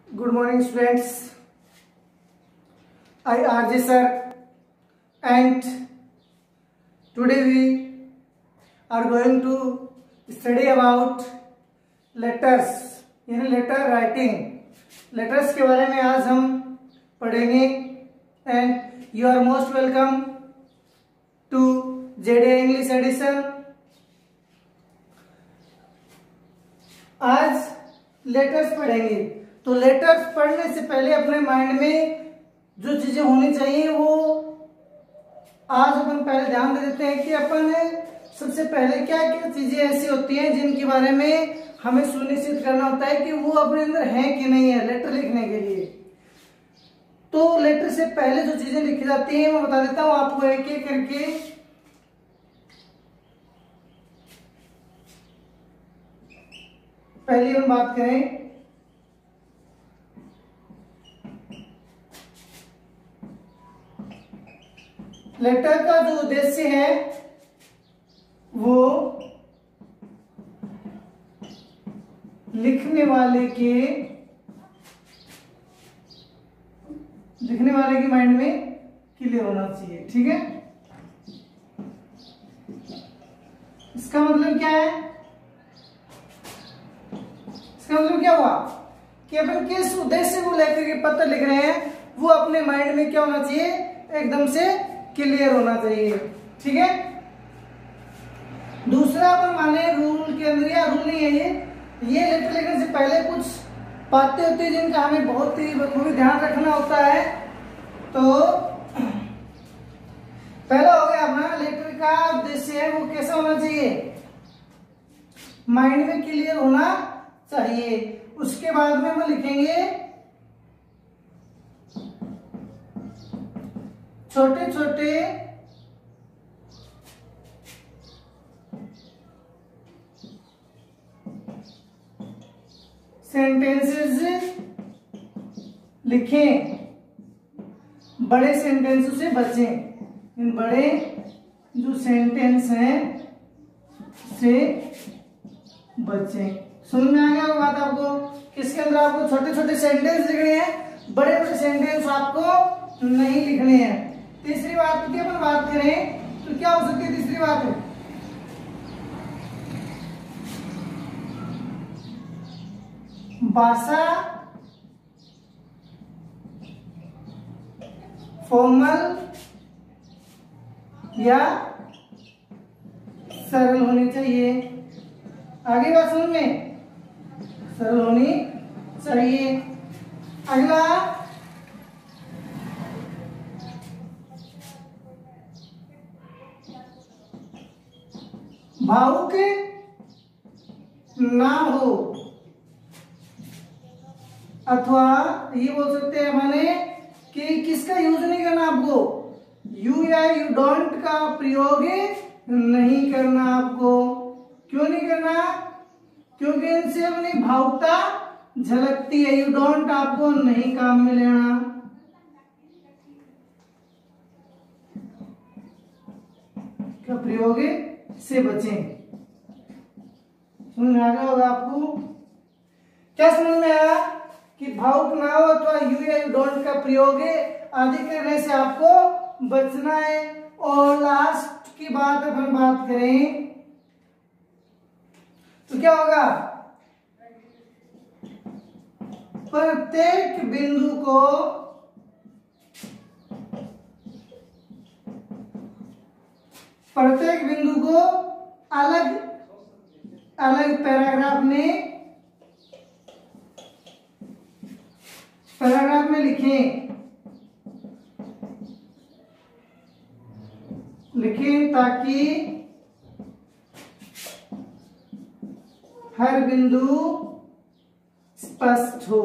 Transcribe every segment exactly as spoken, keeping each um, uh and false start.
Good morning, students. I R J sir, and today we are going to study about letters. यानी letter writing, letters के बारे में आज हम पढ़ेंगे. And you are most welcome to JD English edition. आज letters पढ़ेंगे. तो लेटर्स पढ़ने से पहले अपने माइंड में जो चीजें होनी चाहिए वो आज अपन पहले ध्यान दे देते हैं कि अपन सबसे पहले क्या क्या चीजें ऐसी होती हैं जिनके बारे में हमें सुनिश्चित करना होता है कि वो अपने अंदर है कि नहीं है लेटर लिखने के लिए. तो लेटर से पहले जो चीजें लिखी जाती हैं मैं बता देता हूं आपको एक एक करके. पहली हम बात करें लेटर का जो उद्देश्य है वो लिखने वाले के लिखने वाले के माइंड में क्लियर होना चाहिए. ठीक है, इसका मतलब क्या है? इसका मतलब क्या हुआ कि अपन किस उद्देश्य को लेकर के पत्र लिख रहे हैं वो अपने माइंड में क्या होना चाहिए, एकदम से क्लियर होना चाहिए. ठीक है, दूसरा अपन माने रूल के अंदर, या रूल नहीं है ये ये लेटर लिखने से पहले कुछ बातें होती है जिनका हमें बहुत ही बखूबी ध्यान रखना होता है. तो पहला हो गया अपना लेटर का उद्देश्य है वो कैसा होना चाहिए, माइंड में क्लियर होना चाहिए. उसके बाद में हम लिखेंगे छोटे छोटे सेंटेंसेस लिखें, बड़े सेंटेंसों से बचें. इन बड़े जो सेंटेंस हैं से बचें. समझ में आ गया बात आपको? किसके अंदर आपको छोटे छोटे सेंटेंस लिखने हैं, बड़े बड़े सेंटेंस आपको नहीं लिखने हैं. तीसरी बात की अपन बात करें तो क्या हो सकती है तीसरी बात है भाषा फॉर्मल या सरल होनी चाहिए. आगे बात समझ में, सरल होनी चाहिए. अगला भावुक ना हो, अथवा ये बोल सकते हैं माने कि किसका यूज नहीं करना आपको, यू या यू डोंट का प्रयोग नहीं करना आपको. क्यों नहीं करना? क्योंकि इनसे अपनी भावुकता झलकती है. यू डोंट आपको नहीं काम में लेना. का प्रयोग से बचें. समझ में आ गया होगा आपको? क्या समझ में आया कि भावुक ना हो अथवा यू या यू डोंट का प्रयोग आदि करने से आपको बचना है. और लास्ट की बात अपन बात करें तो क्या होगा, प्रत्येक बिंदु को प्रत्येक बिंदु को अलग अलग पैराग्राफ में पैराग्राफ में लिखें लिखें ताकि हर बिंदु स्पष्ट हो.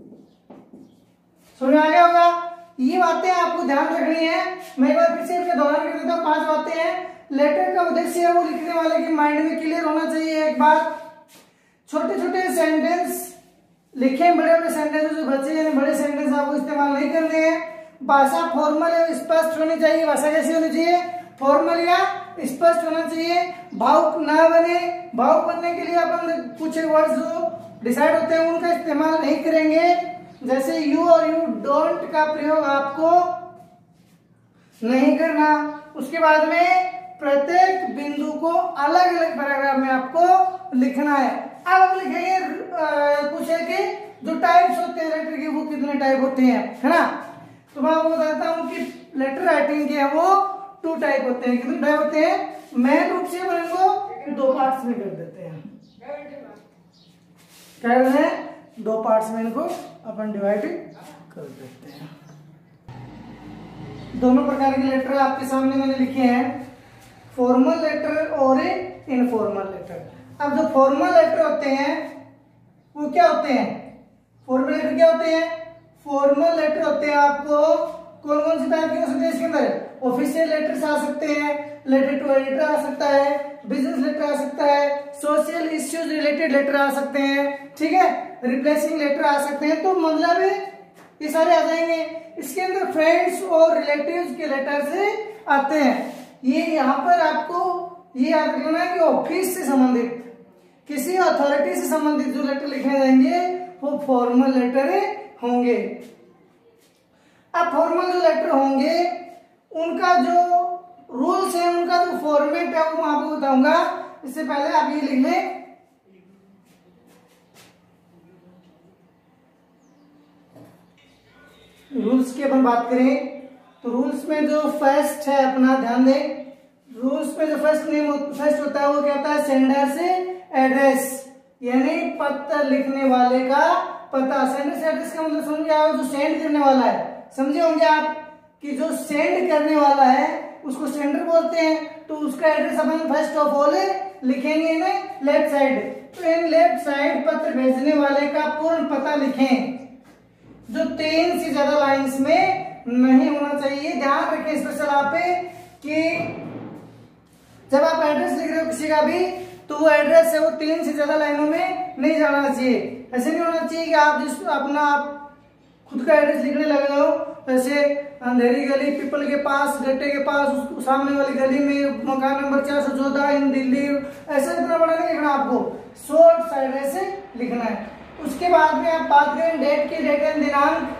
समझ में आ गया होगा? ये बातें आपको ध्यान रखनी है. मैं एक बार फिर से इसका दोहरान कर देता हूं. पांच बातें हैं. लेटर का उद्देश्य है वो लिखने वाले के माइंड में क्लियर होना चाहिए. एक बात, छोटे छोटे सेंटेंस लिखें, बड़े बड़े सेंटेंस जो बचे यानी बड़े सेंटेंस आपको इस्तेमाल नहीं करने हैं. भाषा फॉर्मल या स्पष्ट होनी चाहिए. भाषा कैसी होनी चाहिए, फॉर्मल या स्पष्ट होना चाहिए. भावुक ना बने. भावुक बनने के लिए अपन कुछ वर्ड्स जो डिसाइड होते हैं उनका इस्तेमाल नहीं करेंगे. जैसे यू और यू डोंट का प्रयोग आपको नहीं करना। उसके बाद में प्रत्येक बिंदु को अलग अलग पैराग्राफ में आपको लिखना है। अब आप लिखेंगे पूछे कि जो टाइप्स होते हैं लेटर के वो कितने टाइप होते हैं, है ना। तो मैं आपको बताता हूँ कि लेटर राइटिंग के है वो टू टाइप होते हैं। कितने टाइप होते हैं? मेन रूप से अपन इनको दो पार्ट्स में कर देते हैं। क्या करते हैं? दो पार्ट्स में इनको अपन डिवाइड कर देते हैं। दोनों प्रकार के लेटर आपके सामने मैंने लिखे हैं, फॉर्मल लेटर और इनफॉर्मल लेटर। अब जो फॉर्मल लेटर होते हैं वो क्या होते हैं? फॉर्मल लेटर क्या होते हैं? फॉर्मल लेटर होते हैं आपको कौन कौन से टाइप के हो सकते हैं इसके अंदर? ऑफिशियल लेटर्स आ सकते हैं, लेटर टू एडिटर आ सकता है, बिजनेस लेटर आ सकता है, सोशल इश्यूज रिलेटेड लेटर आ सकते हैं, ठीक है, रिप्लेसिंग लेटर आ सकते हैं। तो मतलब ये सारे आ जाएंगे। इसके अंदर फ्रेंड्स और रिलेटिव्स के लेटर से आते हैं। ये यहाँ पर आपको ये याद रखना है कि ऑफिस से संबंधित किसी अथॉरिटी से संबंधित जो लेटर लिखे जाएंगे वो फॉर्मल लेटर होंगे। अब फॉर्मल जो लेटर होंगे उनका जो रूल्स है, उनका जो फॉर्मेट है वो मैं आपको बताऊंगा। इससे पहले आप ये लिख लें, रूल्स की अपन बात करें तो रूल्स में जो फर्स्ट है अपना ध्यान दें, रूल्स में जो फर्स्ट नेम फर्स्ट होता है वो क्या होता है? सेंडर से एड्रेस, यानी पत्र लिखने वाले का पता। सेंडर से एड्रेस का मतलब समझ गया, जो सेंड करने वाला है। समझे होंगे आप कि जो सेंड करने वाला है उसको सेंडर बोलते हैं। तो उसका एड्रेस अपन फर्स्ट ऑफ ऑल लिखेंगे इन लेफ्ट साइड। तो इन लेफ्ट साइड पत्र भेजने वाले का पूर्ण पता लिखें, जो तीन से ज्यादा लाइंस में नहीं होना चाहिए। ध्यान रखें स्पेशल आप पे कि जब आप एड्रेस लिख रहे हो किसी का भी तो वो एड्रेस है वो तीन से ज्यादा लाइनों में नहीं जाना चाहिए। ऐसे नहीं होना चाहिए कि आप जिस अपना आप खुद का एड्रेस लिखने लगे हो, जैसे अंधेरी गली पीपल के पास गट्टे के पास उस सामने वाली गली में मकान नंबर चार सौ चौदह इन दिल्ली, ऐसा इतना बड़ा नहीं लिखना, आपको शॉर्ट सा एड्रेस लिखना है। उसके बाद में आप बात करें डेट की, डेट एंड दिनांक।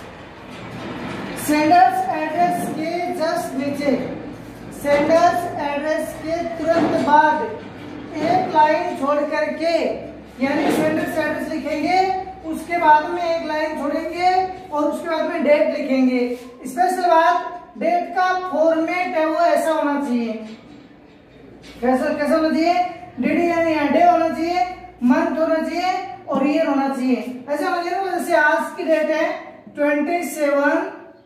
सेंडर्स एड्रेस के जस्ट नीचे, सेंडर्स एड्रेस के तुरंत बाद एक लाइन छोड़ करके, यानी सेंडर्स एड्रेस लिखेंगे, उसके बाद में एक लाइन छोड़ेंगे और उसके बाद में डेट लिखेंगे। स्पेशल बात, डेट का फॉर्मेट है वो ऐसा होना चाहिए। कैसा कैसा होना चाहिए? डी यानी डे होना चाहिए, मंथ होना चाहिए और ईयर होना चाहिए। ऐसा होना चाहिए ना, जैसे आज की डेट है ट्वेंटी सेवन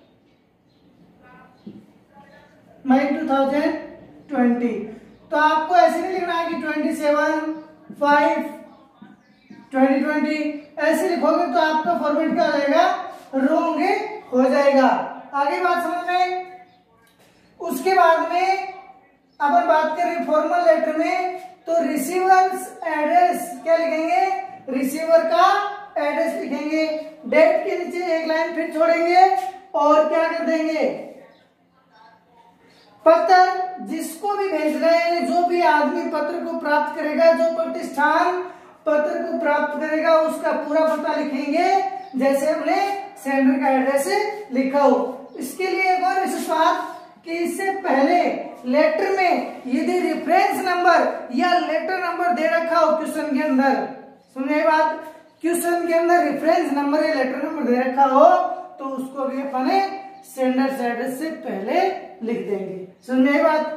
मई टू थाउजेंड ट्वेंटी, तो आपको ऐसे नहीं लिखना है कि twenty seven five twenty twenty, ऐसे लिखोगे तो आपका फॉर्मेट क्या हो जाएगा? रॉन्ग हो जाएगा। आगे बात समझ में। उसके बाद में अपन बात करें फॉर्मल लेटर में, तो रिसीवर्स एड्रेस क्या लिखेंगे? रिसीवर का एड्रेस लिखेंगे। डेट के नीचे एक लाइन फिर छोड़ेंगे और क्या कर देंगे? पत्र जिसको भी भेज रहे हैं, जो भी आदमी पत्र को प्राप्त करेगा, जो प्रतिष्ठान पत्र को प्राप्त करेगा, उसका पूरा पता लिखेंगे जैसे हमने सेंडर का एड्रेस लिखा हो। इसके लिए एक और विशेष बात कि इससे पहले लेटर में यदि रेफरेंस नंबर या लेटर नंबर दे रखा हो क्वेश्चन के अंदर, सुनिए बात, क्वेश्चन के अंदर रेफरेंस नंबर या लेटर नंबर दे रखा हो तो उसको भी अपन सेंडर एड्रेस से पहले लिख देंगे। सुनिए बात।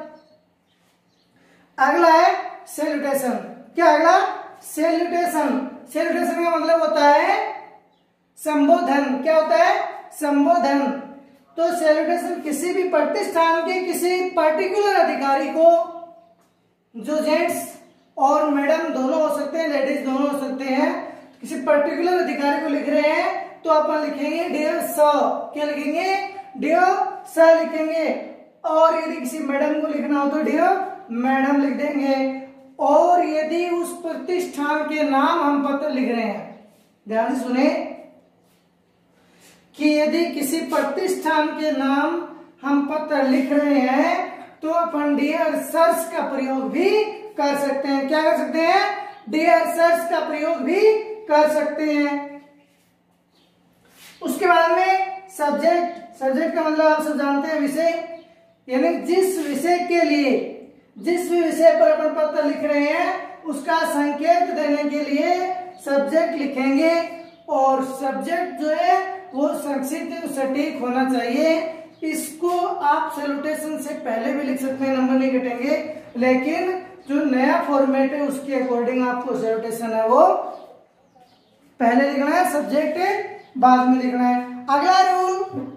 अगला है सैल्यूटेशन। क्या अगला? सैल्यूटेशन। सैल्यूटेशन का मतलब होता है संबोधन। क्या होता है? संबोधन। तो सैल्यूटेशन किसी भी प्रतिष्ठान के किसी पर्टिकुलर अधिकारी को, जो जेंट्स और मैडम दोनों हो सकते हैं, लेडीज दोनों हो सकते हैं, किसी पर्टिकुलर अधिकारी को लिख रहे हैं तो अपन लिखेंगे डियर सर। क्या लिखेंगे? डियर सर लिखेंगे। और यदि किसी मैडम को लिखना हो तो डियर मैडम लिख देंगे। और यदि उस प्रतिष्ठान के नाम हम पत्र लिख रहे हैं, ध्यान से सुने कि यदि किसी प्रतिष्ठान के नाम हम पत्र लिख रहे हैं तो अपन डियर सर्स का प्रयोग भी कर सकते हैं। क्या कर सकते हैं? डियर सर्स का प्रयोग भी कर सकते हैं। सब्जेक्ट, सब्जेक्ट का मतलब आप सब जानते हैं विषय, यानी जिस विषय के लिए, जिस भी विषय पर अपन पत्र लिख रहे हैं उसका संकेत देने के लिए सब्जेक्ट लिखेंगे। और सब्जेक्ट जो है वो संक्षिप्त सटीक होना चाहिए। इसको आप सैल्यूटेशन से पहले भी लिख सकते हैं, नंबर नहीं कटेंगे, लेकिन जो नया फॉर्मेट है उसके अकॉर्डिंग आपको सैल्यूटेशन है वो पहले लिखना है, सब्जेक्ट बाद में लिखना है। अगला रूल,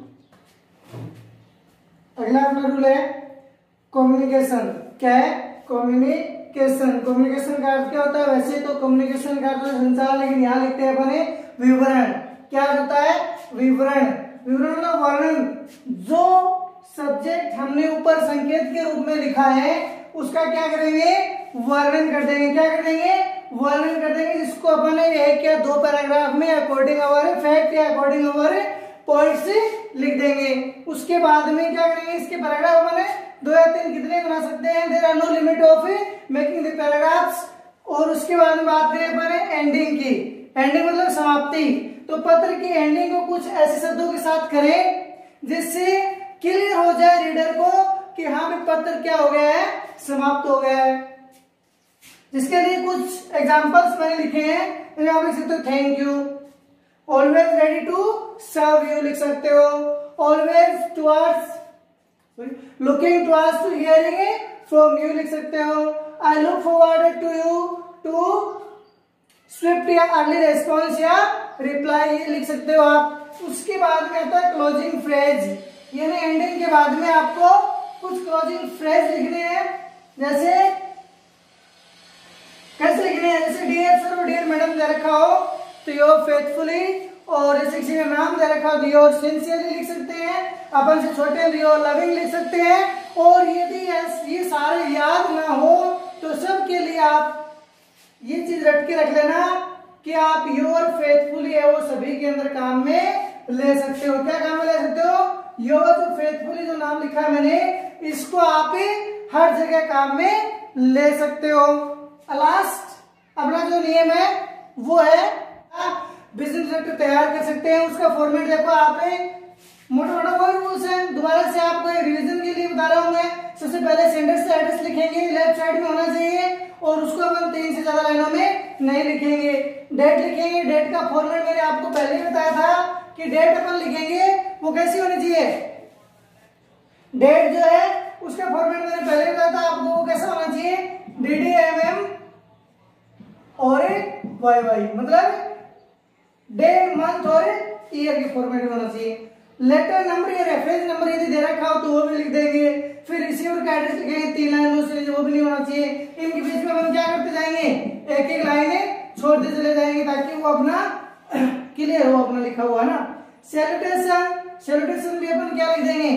अगला अपना रूल है कम्युनिकेशन। क्या है? कम्युनिकेशन। कम्युनिकेशन का अर्थ क्या होता है? वैसे तो कम्युनिकेशन का अर्थ संचार, लेकिन यहाँ लिखते हैं अपने विवरण। क्या होता है? विवरण। विवरण का वर्णन। जो सब्जेक्ट हमने ऊपर संकेत के रूप में लिखा है उसका क्या करेंगे? वर्णन कर देंगे। क्या कर देंगे? वर्णन कर देंगे, जिसको अपन एक या दो पैराग्राफ में अकॉर्डिंग अवर फैक्ट या अकॉर्डिंग अवर पॉइंट्स लिख देंगे। उसके बाद में क्या करेंगे? इसके पैराग्राफ अपन दो या तीन कितने बना सकते हैं? There are no limit of making the paragraphs. और उसके बाद में बात करें अपन एंडिंग की। एंडिंग मतलब समाप्ति। तो पत्र की एंडिंग को कुछ ऐसे शब्दों के साथ करें जिससे क्लियर हो जाए रीडर को कि हाँ भी पत्र क्या हो गया है? समाप्त हो गया है। जिसके लिए कुछ एग्जांपल्स मैंने लिखे हैं। आप लिख सकते हो thank you, always ready to serve you लिख सकते हो, always towards looking towards to hearing from you लिख सकते हो, I look forward to you to swift या अर्ली रेस्पॉन्स या रिप्लाई ये लिख सकते हो आप। उसके बाद में आता है क्लोजिंग फ्रेज, यानी एंडिंग के बाद में आपको कुछ क्लोजिंग फ्रेज लिखने हैं। जैसे कैसे लिखने हैं? जैसे डियर सर और डियर मैडम दे रखा हो तो योर फेथफुली, और जैसे किसी का नाम दे रखा हो तो योर सिंसियरली लिख सकते हैं। अपन से छोटे तो योर लविंग लिख सकते हैं। और यदि ये सारे याद ना हो तो सबके लिए आप ये चीज रट के रख लेना कि आप योर फेथफुली है वो सभी के अंदर काम में ले सकते हो। क्या काम में ले सकते हो? योर जो फेथफुली जो नाम लिखा है मैंने, इसको आप हर जगह काम में ले सकते हो। लास्ट अपना जो नियम है वो है बिजनेस लेटर तैयार कर सकते हैं। उसका फॉर्मेट देखो आप, मोटा मोटा वही रूल्स है। दोबारा से आपको रिवीजन के लिए बता रहा हूं मैं। सबसे पहले सेंडर से एड्रेस लिखेंगे, लेफ्ट साइड में होना चाहिए, और उसको अपन तीन से ज्यादा लाइनों में नहीं लिखेंगे। डेट लिखेंगे, डेट का फॉर्मेट मैंने आपको पहले ही बताया था कि डेट अपन लिखेंगे वो कैसी होनी चाहिए। डेट जो है उसका फॉर्मेट मैंने पहले बताया था आपको, वो कैसा होना चाहिए? डी डी एम एम और वाई वाई, मतलब डे मंथ और ईयर के फॉर्मेट में होना चाहिए। लेटर नंबर या रेफरेंस नंबर यदि दे रखा हो तो वो भी लिख देंगे। फिर रिसीवर का एड्रेस लिखेंगे, तीन लाइन से वो भी नहीं होना चाहिए। इनके बीच में हम क्या करते जाएंगे? एक एक लाइन छोड़ते चले जाएंगे ताकि वो अपना क्लियर हो, अपना लिखा हुआ ना। सैल्यूटेशन, सैल्यूटेशन भी अपन क्या लिख देंगे?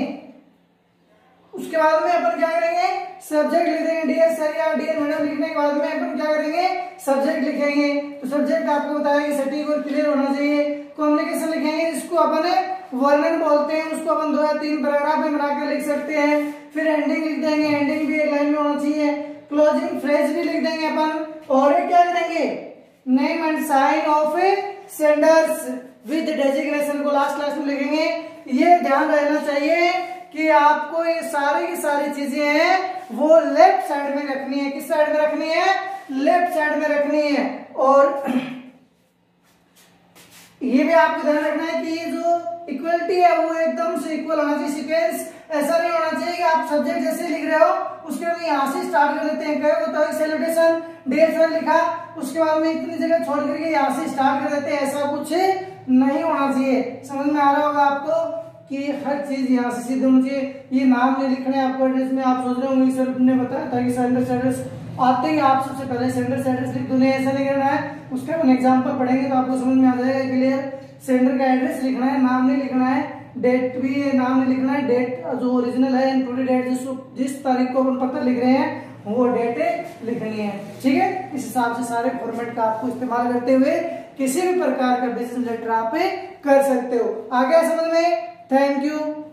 उसके बाद में अपन क्या करेंगे? सब्जेक्ट लिख देंगे, डियर सर या डियर मैडम लिखने के बाद में अपन क्या करेंगे? सब्जेक्ट लिखेंगे। तो सब्जेक्ट आपको बताया कि सटीक और क्लियर होना चाहिए। कम्युनिकेशन लिखेंगे, जिसको अपन वर्णन बोलते हैं, उसको अपन दो या तीन पैराग्राफ में बनाकर लिख सकते हैं। फिर एंडिंग लिख देंगे, एंडिंग भी एक लाइन में होना चाहिए। क्लोजिंग फ्रेज भी लिख देंगे अपन। और क्या करेंगे? Name and sign of senders with designation को लास्ट लास्ट में लिखेंगे। ये ध्यान रहना चाहिए कि आपको ये सारी की सारी चीजें हैं वो लेफ्ट साइड में रखनी है। किस साइड में रखनी है? लेफ्ट साइड में रखनी है। और ये भी आपको ध्यान रखना है कि ये जो इक्वलिटी है वो एकदम से इक्वल होना चाहिए। सीक्वेंस ऐसा नहीं होना चाहिए कि आप सब्जेक्ट जैसे लिख रहे हो उसके बाद यहाँ से स्टार्ट कर देते हैं। कई होता है सैल्यूटेशन डियर सर लिखा, उसके बाद में इतनी जगह छोड़ करके यहाँ से स्टार्ट कर देते हैं। ऐसा कुछ नहीं होना चाहिए। समझ में आ रहा होगा आपको कि हर चीज यहाँ से सीधे होनी चाहिए। ये नाम नहीं लिखना है आपको एड्रेस में। आप सोच रहे होंगे सर ने बताया था कि सेंडर से एड्रेस आते ही आप सबसे पहले सेंडर से एड्रेस लिख दो, नहीं ऐसा नहीं करना है। उसका अपन एग्जांपल पढ़ेंगे तो आपको समझ में आ जाएगा क्लियर। सेंडर का एड्रेस लिखना है, नाम नहीं लिखना है। डेट भी नाम नहीं लिखना है। डेट जो ओरिजिनल है, इंक्लूडेड डेट जिस जिस तारीख को अपन पत्र लिख रहे हैं वो डेट लिखनी है। ठीक है, इस हिसाब से सारे फॉर्मेट का आपको इस्तेमाल करते हुए किसी भी प्रकार का बिजनेस लेटर आप कर सकते हो। आ गया समझ में? Thank you.